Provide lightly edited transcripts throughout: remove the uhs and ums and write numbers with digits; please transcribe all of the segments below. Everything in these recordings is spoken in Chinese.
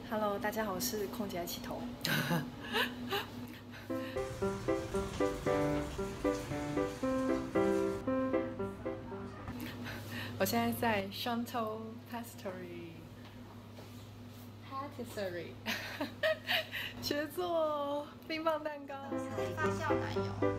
Hello， 大家好，我是空姐爱七桃。我现在在 Chan'to Patisserie 学做冰棒蛋糕。 发酵奶油。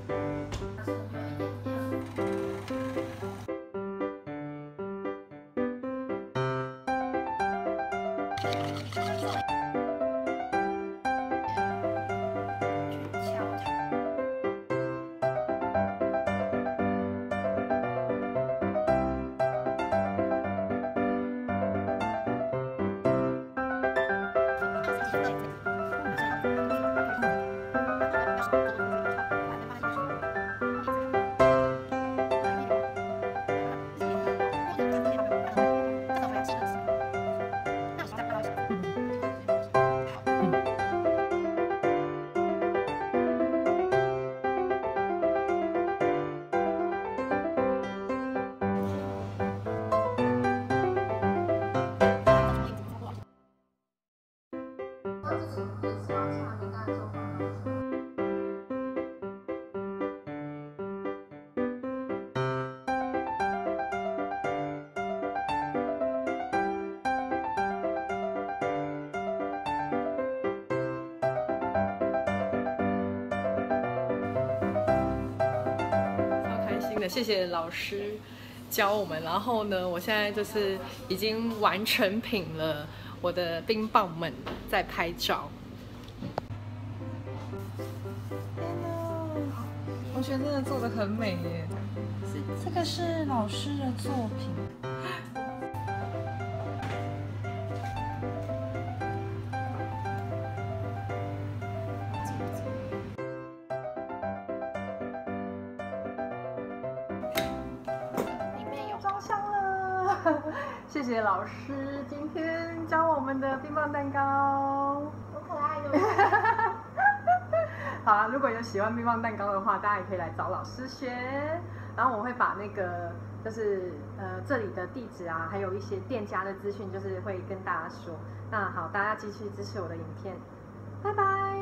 谢谢老师教我们，然后呢，我现在就是已经完成品了，我的冰棒们在拍照。天哪，同学真的做得很美耶！这个是老师的作品。谢谢老师今天教我们的冰棒蛋糕， 好可爱的。 好啊，如果有喜欢冰棒蛋糕的话，大家也可以来找老师学。然后我会把那个就是这里的地址啊，还有一些店家的资讯，就是会跟大家说。那好，大家继续支持我的影片，拜拜。